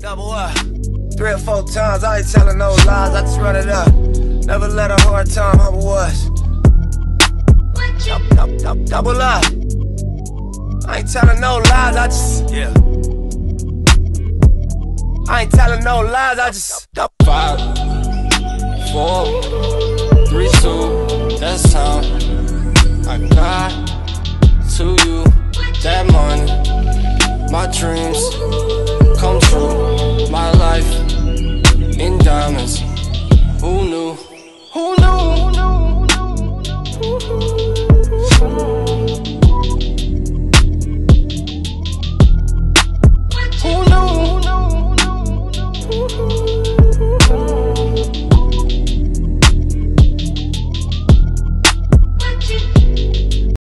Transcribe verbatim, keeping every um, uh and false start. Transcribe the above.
Double up. Three or four times, I ain't telling no lies, I just run it up. Never let a hard time humble us. Double, double, double up. I ain't telling no lies, I just, yeah. I ain't telling no lies, I just Five, four, three, two, that's time. I got to you that money, my dreams.